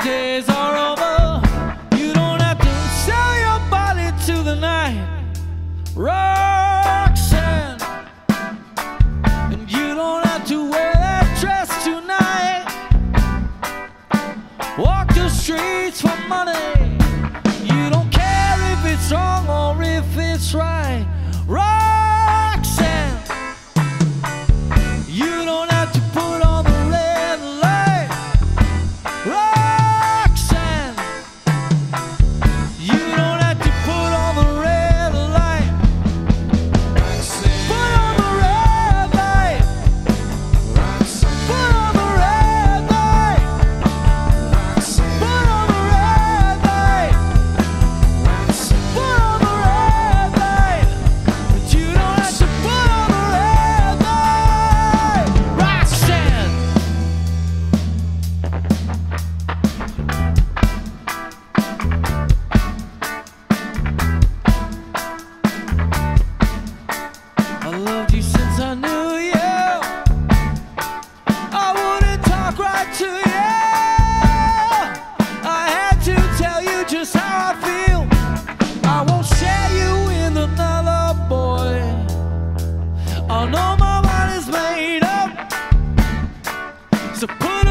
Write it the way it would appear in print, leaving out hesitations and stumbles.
days are over. You don't have to sell your body to the night, Roxanne. And you don't have to wear that dress tonight. Walk the streets for money. You don't care if it's wrong or if it's right, Roxanne. You don't have to put on the red light, Roxanne. You don't have to put on the red light. Put on the red light. Put on the red light. Put on the red light. Put on the red light. But you don't have to put on the red light, Roxanne. I loved you since I knew you. I wouldn't talk right to you. I had to tell you just how I feel. I won't share you with another boy. I know my mind is made up, so put